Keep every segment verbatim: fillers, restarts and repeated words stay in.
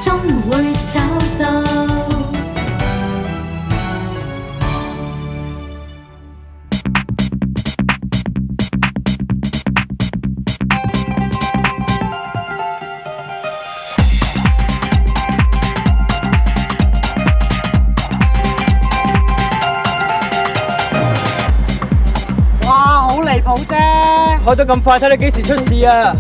終會找到。 好啫， 開得咁快，睇你幾時出事啊！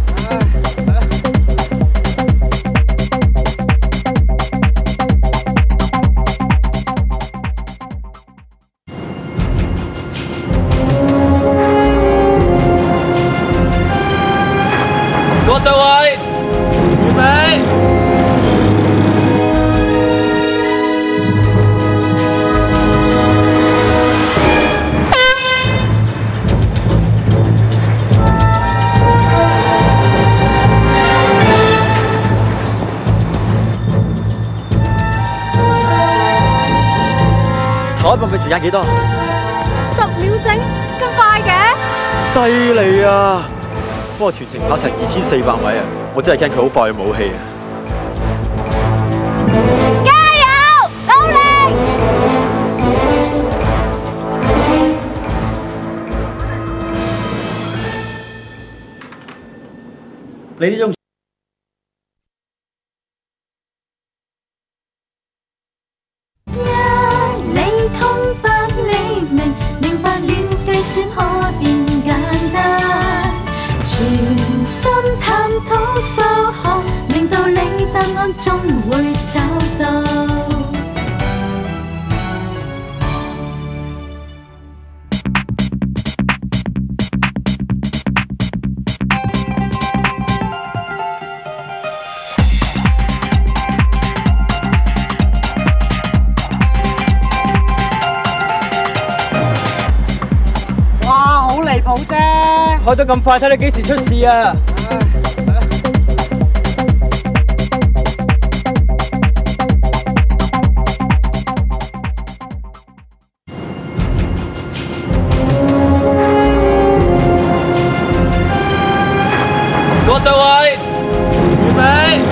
各就位，預備。頭一百米時間幾多？ 十秒整，咁快嘅？ 犀利啊！不過全程跑成二千四百米啊！我真係驚佢好快冇氣啊！ 加油，努力！ 你呢種選可變簡單，全心探討數學，令到你答案終會找到。 好啫， 開得咁快，睇你幾時出事啊！各就位，預備。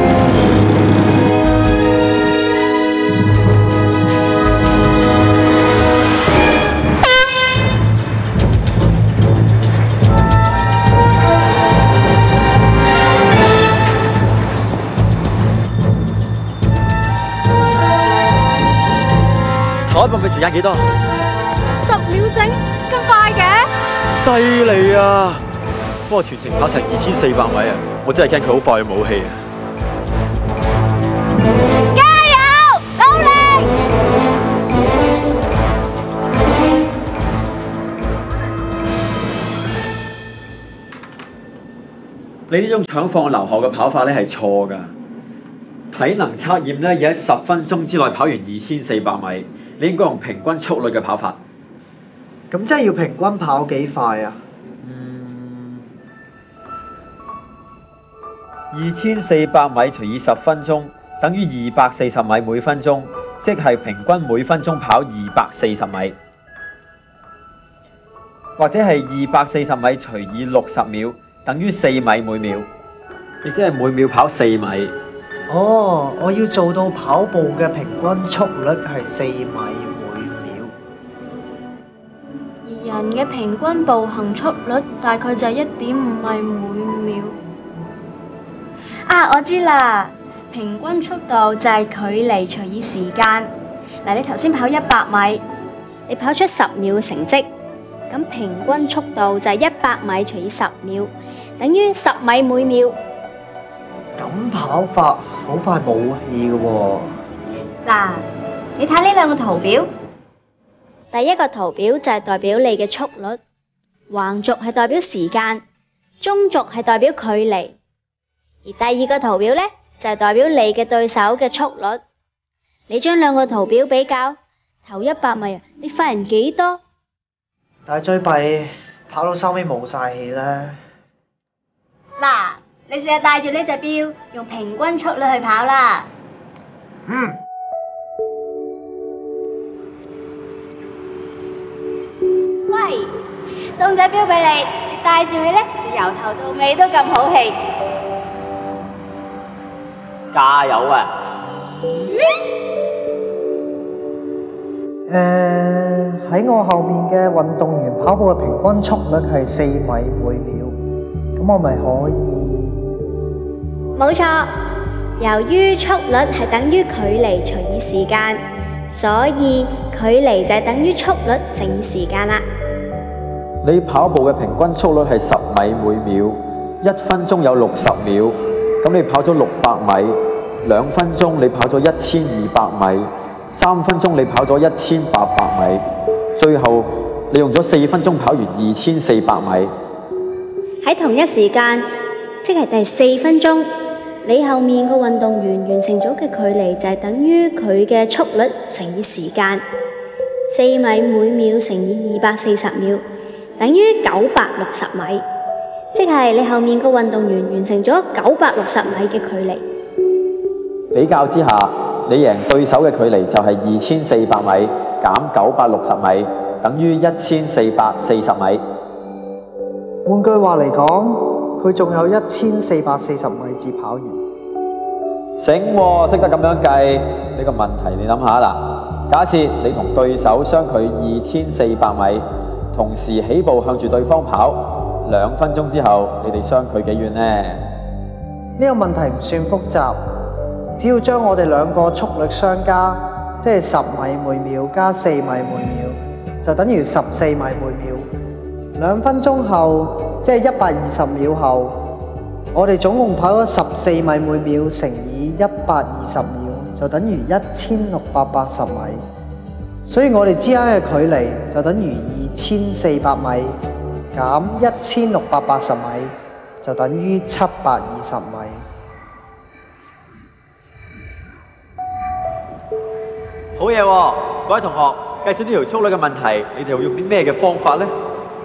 頭一百米時間幾多？ 十秒整，咁快嘅？ 犀利啊！不過全程跑成二千四百米啊！我真係驚佢好快冇氣啊！ 加油，努力！ 你呢種搶放留後嘅跑法咧係錯㗎。體能測驗咧要喺十分鐘之內跑完二千四百米。你應該用平均速率嘅跑法。 咁即係要平均跑幾快啊？ 嗯，二千四百米除以十分鐘，等於二百四十米每分鐘，即係平均每分鐘跑二百四十米。或者係二百四十米除以六十秒，等於四米每秒，亦即係每秒跑四米。 哦，我要做到跑步嘅平均速率係四米每秒。 而人嘅平均步行速率大概就係一點五米每秒。啊，我知啦，平均速度就係距離除以時間。嗱，你頭先跑一百米，你跑出十秒嘅成績，咁平均速度就係一百米除以十秒，等於十米每秒。 咁跑法好快冇氣嘅喎。 嗱，你睇呢兩個圖表，第一個圖表就係代表你嘅速率，橫軸係代表時間，中軸係代表距離，而第二個圖表呢，就係代表你嘅對手嘅速率。你將兩個圖表比較，頭一百米啊，你快人幾多？ 但係最弊跑到收尾冇晒氣啦。 嗱，你試下帶住呢隻表，用平均速率去跑啦。 嗯。 喂，送隻表俾你，你帶住佢咧，就由頭到尾都咁好氣。 加油啊！ 誒喺我後面嘅運動員跑步嘅平均速率係四米每秒，咁我咪可以？ 冇錯，由於速率係等於距離除以時間，所以距離就係等於速率乘以時間啦。 你跑步嘅平均速率係十米每秒，一分鐘有六十秒，咁你跑咗六百米，兩分鐘你跑咗一千二百米。三分鐘你跑咗一千八百米，最後你用咗四分鐘跑完二千四百米。 喺同一時間，即係第四分鐘，你後面個運動員完成咗嘅距離就係等於佢嘅速率乘以時間，四米每秒乘以二百四十秒，等於九百六十米，即係你後面個運動員完成咗九百六十米嘅距離。 比較之下，你贏對手嘅距離就係二千四百米減九百六十米，等於一千四百四十米。 換句話嚟講，佢仲有一千四百四十米至跑完。 醒喎，識得咁樣計。呢個問題你諗下啦，假設你同對手相距二千四百米，同時起步向住對方跑，兩分鐘之後，你哋相距幾遠呢？ 呢個問題唔算複雜。只要將我哋兩個速率相加，即係十米每秒加四米每秒，就等於十四米每秒。兩分鐘後，即係一百二十秒後，我哋總共跑咗十四米每秒乘以一百二十秒，就等於一千六百八十米。所以我哋之間嘅距離就等於二千四百米減一千六百八十米，就等於七百二十米。 好嘢喎！各位同學，計算呢條速率嘅問題，你哋會用啲咩嘅方法呢？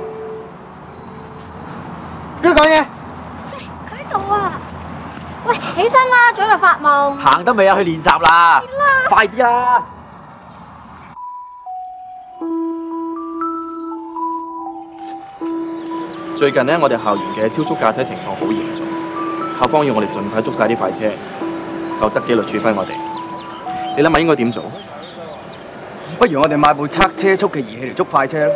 邊個講嘢？ 佢喺度啊！喂，起身啦，早就發夢。 行得未啊？去練習啦！快啲啊！ 最近呢，我哋校園嘅超速駕駛情況好嚴重，校方要我哋盡快捉晒啲快車，否則紀律處分我哋。你諗下應該點做？ 不如我哋買部測車速嘅儀器嚟捉快車咯。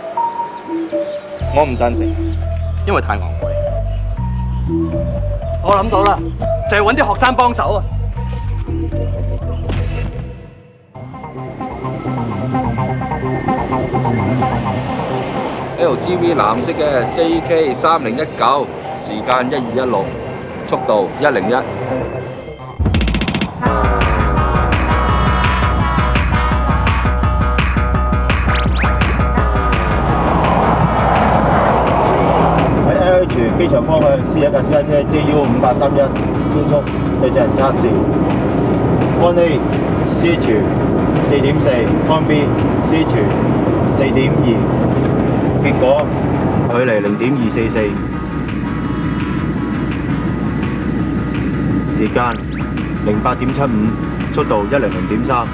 我唔贊成，因為太昂貴。 我諗到啦，就係揾啲學生幫手啊！ L G V 藍色嘅 J K 三零一九，時間一二一六，速度一零一。 喺 L H 機場方向 C 一架私家車 J U 五八三一超速對進行測試。Con A C H 四點四 ，Con B C H 四點二。 結果距離零點二四四，時間零八點七五，速度一零零點三。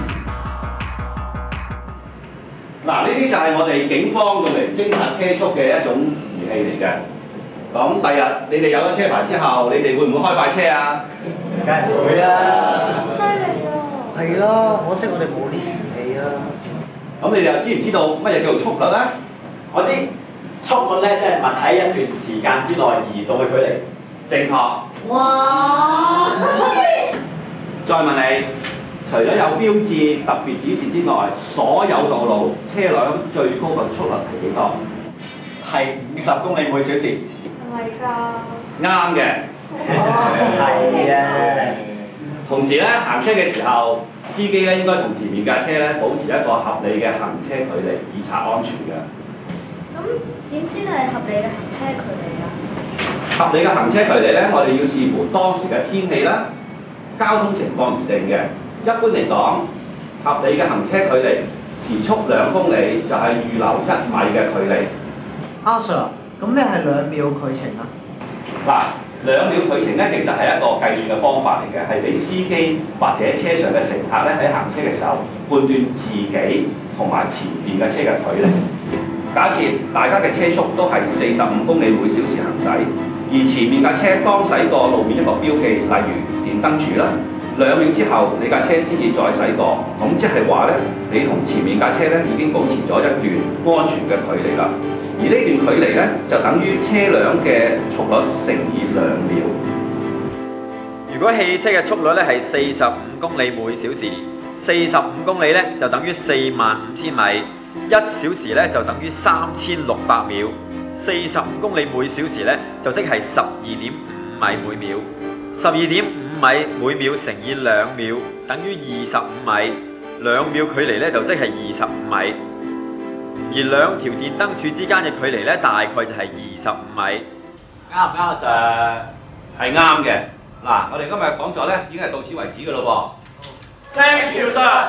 嗱，呢啲就係我哋警方用嚟偵察車速嘅一種儀器嚟嘅。咁第日你哋有咗車牌之後，你哋會唔會開快車啊？ 梗係會啦。 好犀利啊！ 係啦，可惜我哋冇呢啲儀器啊。 咁你哋又知唔知道乜嘢叫做速率咧？ 我知速率咧，即係物喺一段時間之內移動嘅距離。 正確。 哇！ 再問你，除咗有標誌特別指示之外，所有道路車輛最高嘅速率係幾多？ 係五十公里每小時。 唔係㗎。 啱嘅。 係啊。 同時咧，行車嘅時候，司機咧應該同前面架車咧保持一個合理嘅行車距離，以策安全嘅。 咁點先係合理嘅行車距離啊？ 合理嘅行車距離咧，我哋要視乎當時嘅天氣啦、交通情況而定嘅。一般嚟講，合理嘅行車距離，時速兩公里就係預留一米嘅距離。 阿 Sir，咁咩係兩秒距程啊？ 嗱，兩秒距程咧，其實係一個計算嘅方法嚟嘅，係俾司機或者車上嘅乘客咧喺行車嘅時候判斷自己同埋前邊嘅車嘅距離。假設大家嘅車速都係四十五公里每小時行駛， 而前面架車當駛過路面一個標記，例如電燈柱啦，兩秒之後你架車先至再駛過，咁即係話咧，你同前面架車咧已經保持咗一段安全嘅距離啦。而呢段距離咧就等於車輛嘅速率乘以兩秒。 如果汽車嘅速率咧係四十五公里每小時，四十五公里咧就等於四萬五千米，一小時咧就等於三千六百秒。四十五公里每小時咧就即係十二點五米每秒，十二點五米每秒乘以兩秒等於二十五米，兩秒距離咧就即係二十五米，而兩條電燈柱之間嘅距離咧大概就係二十五米。 啱唔啱啊 Sir？ 係啱嘅。嗱，我哋今日講座咧已經係到此為止㗎咯噃。Thank you Sir。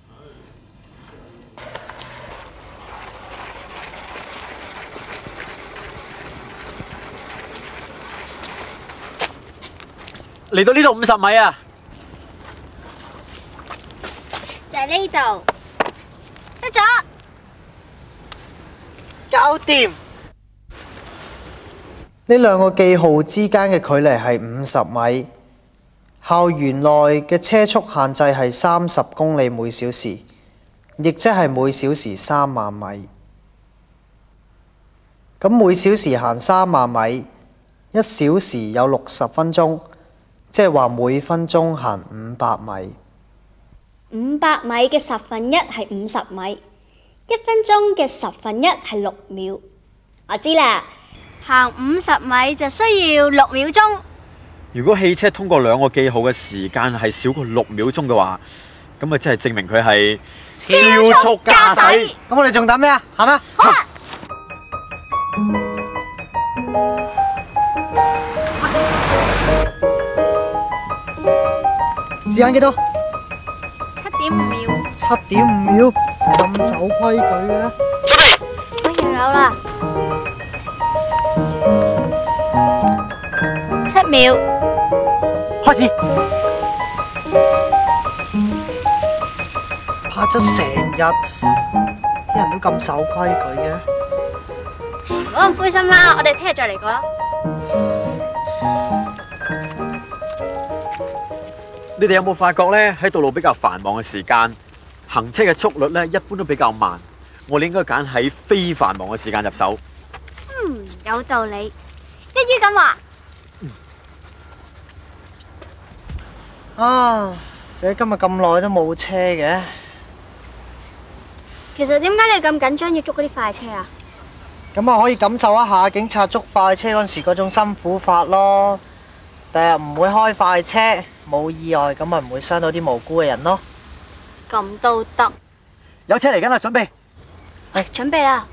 嚟到呢度五十米啊！ 就係呢度，得咗， 搞掂。呢兩個記號之間嘅距離係五十米。校園內嘅車速限制係三十公里每小時，亦即係每小時三萬米。咁每小時行三萬米，一小時有六十分鐘。即係話每分鐘行五百米， 五百米嘅十分一係五十米，一分鐘嘅十分一係六秒。我知啦， 行五十米就需要六秒鐘。 如果汽車通過兩個記號嘅時間係少過六秒鐘嘅話，咁啊即係證明佢係超速駕駛。 咁我哋仲等咩啊？行啦！ 好啊！ 時間幾多？ 七點五秒。 七點五秒，咁守規矩嘅。 我又有啦。七秒。 開始。 拍咗成日，啲人都咁守規矩嘅。 唔好咁灰心啦，我哋聽日再嚟過啦。 你哋有冇發覺咧？喺道路比較繁忙嘅時間，行車嘅速率咧一般都比較慢。我哋應該揀喺非繁忙嘅時間入手。 嗯，有道理。一於咁話。 啊！點解今日咁耐都冇車嘅？ 其實點解你咁緊張要捉嗰啲快車啊？ 咁啊，可以感受一下警察捉快車嗰陣時嗰種辛苦法咯。第日唔會開快車，冇意外，咁咪唔會傷到啲無辜嘅人咯。 咁都得。 有車嚟緊啦，準備。 喂，準備啦。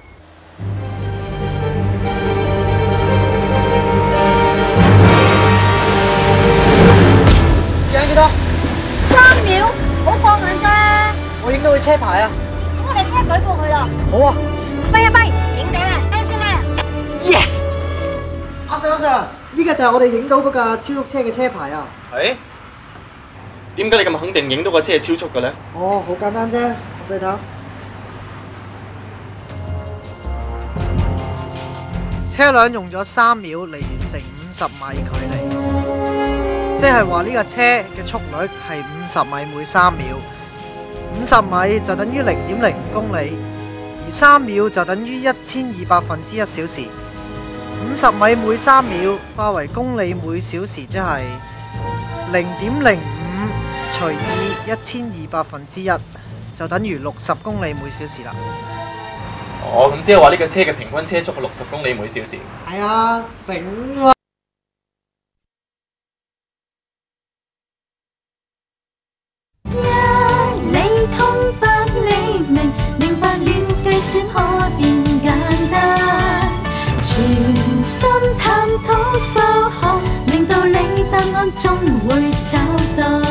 時間幾多？ 三秒，好過癮啫。 我影到佢車牌啊！ 咁我哋即刻舉報佢啦。 好啊。 揮一揮，影到啦，啱先啦。 Yes。阿 Sir，阿 Sir，呢個就係我哋影到嗰架超速車嘅車牌啊。 係？點解你咁肯定影到個車係超速嘅咧？ 哦，好簡單啫，我俾你睇。車輛用咗三秒嚟完成五十米距離，即係話呢架車嘅速率係五十米每三秒。五十米就等於零點零五公里，而三秒就等於一千二百分之一小時。五十米每三秒化為公里每小時，即係零點零五除以一千二百分之一，就等於六十公里每小時啦。 哦，咁即係話呢架車嘅平均車速係六十公里每小時。 係啊，醒喎！ 一理通百理明，明白了計算可變簡單。全心探討數學，明道理答案終會找到。